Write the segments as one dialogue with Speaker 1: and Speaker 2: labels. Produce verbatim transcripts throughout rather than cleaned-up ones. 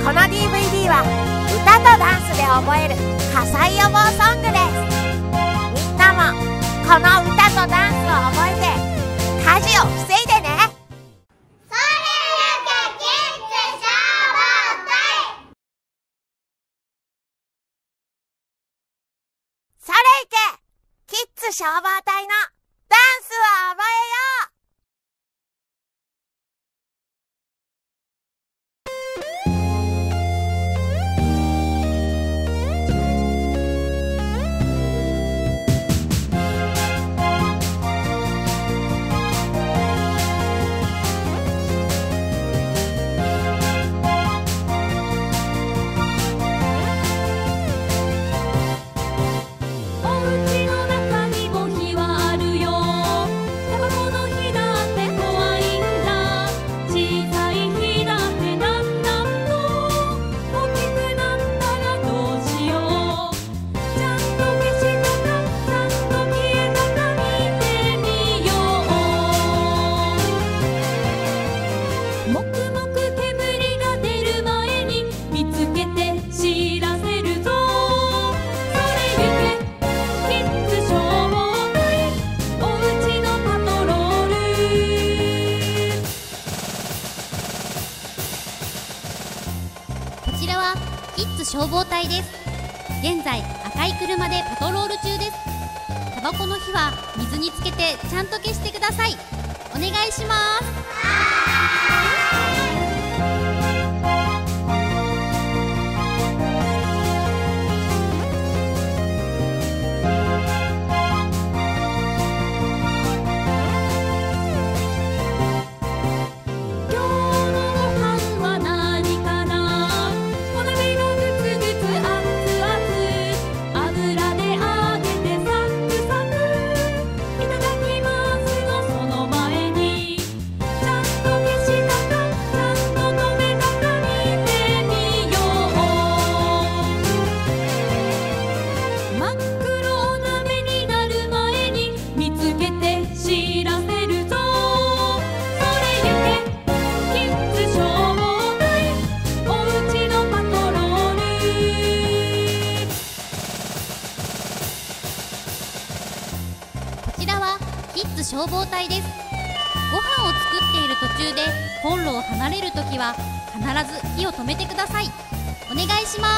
Speaker 1: この ディーブイディー は歌とダンスで覚える火災予防ソングです。みんなもこの歌とダンスを覚えて火事を防いでね。
Speaker 2: それゆけキッズ消防隊。
Speaker 1: それいけキッズ消防隊のダンスを覚えよう。
Speaker 3: 消防隊です。現在赤い車でパトロール中です。タバコの火は水につけてちゃんと消してください。お願いします。消防隊です。ご飯を作っている途中でコンロを離れるときは必ず火を止めてください。お願いします。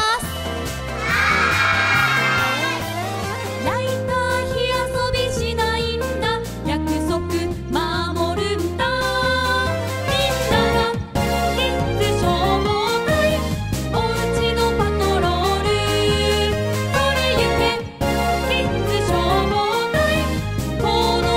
Speaker 3: ライター火遊びしないんだ、約束守るんだ。みんながキッズ消防隊、おうちのパトロール。それゆけキッズ消防隊、この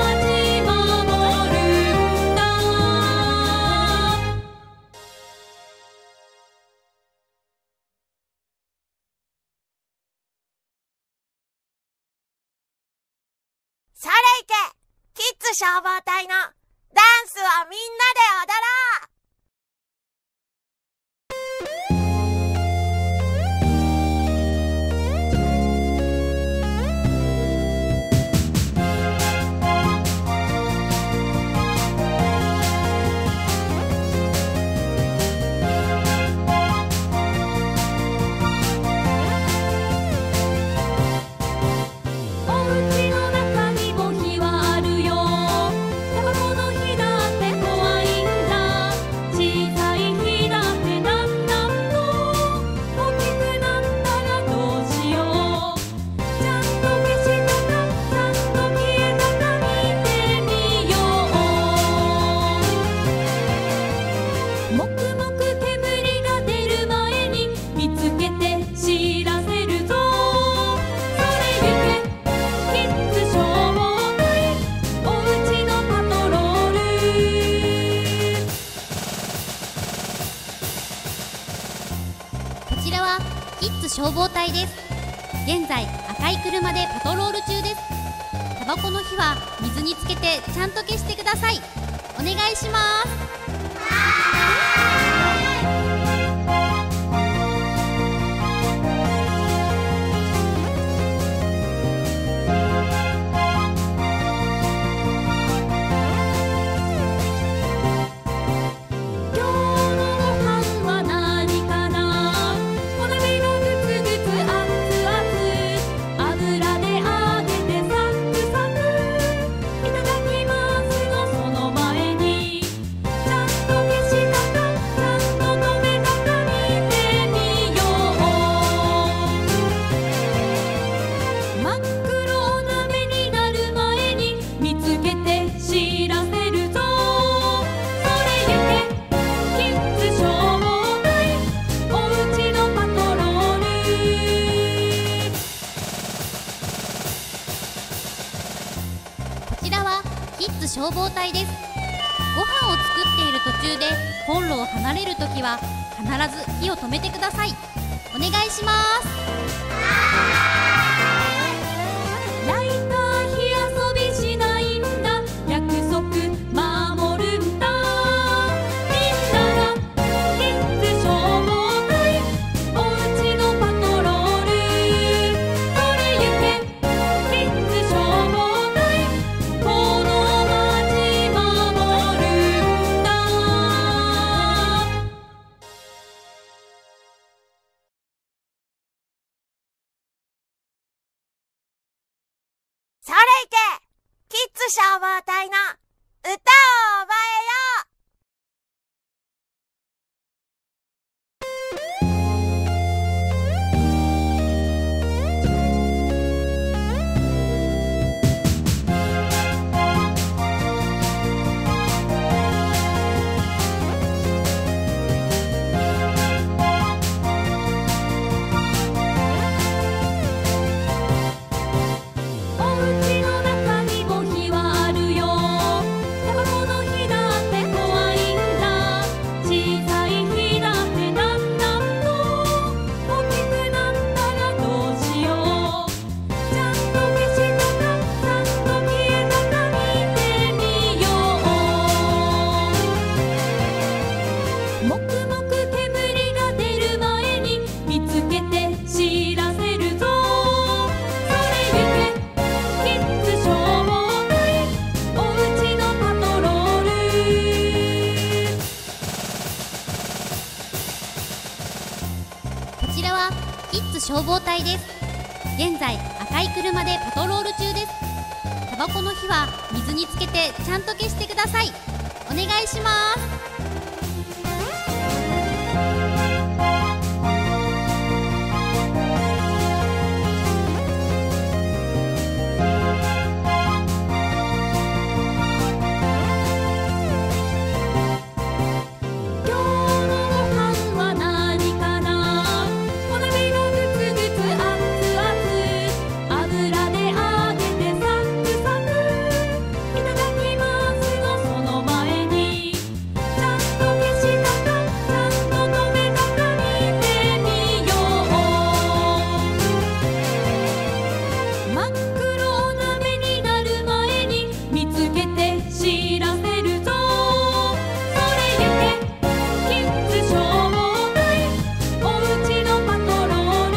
Speaker 1: それいけキッズ消防隊のダンスをみんなで踊ろう。
Speaker 3: 消防隊です。現在赤い車でパトロール中です。タバコの火は水につけてちゃんと消してください。お願いします。今日のご飯は何か消防隊です。ご飯を作っている途中でコンロを離れるときは必ず火を止めてください。お願いします。ライター火遊びしないんだ、約束守るんだ。みんながキッズ消防隊、おうちのパトロール。それゆけキッズ消防隊、この街守るんだ。
Speaker 1: それいけキッズ消防隊の歌を覚えよう。
Speaker 3: おうちの中にも火はあるよ。タバコの火だって怖いんだ。小さい火だってだんだんと大きくなったらどうしよう。ちゃんと消したかちゃんと消えたか見てみよう。もくもく煙が出る前に見つけて知らせるぞ。それゆけキッズ消防隊、おうちのパトロール。こちらはキッズ消防隊です。現在赤い車でパトロール中です。タバコの火は水につけてちゃんと消してください。お願いします。今日のご飯は何かな。お鍋がぐつぐつ熱々、油で揚げてサクサク。いただきますのその前に、ちゃんと消したかちゃんと止めたか見てみよう。真っ黒お鍋になる前に見つけて知らせるぞ。それゆけキッズ消防隊、おうちのパトロール。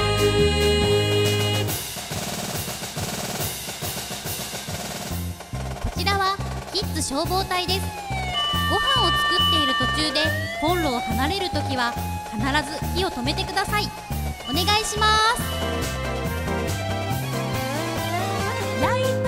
Speaker 3: こちらはキッズ消防隊です。ご飯を作っている途中でコンロを離れるときは必ず火を止めてください。お願いします。ライ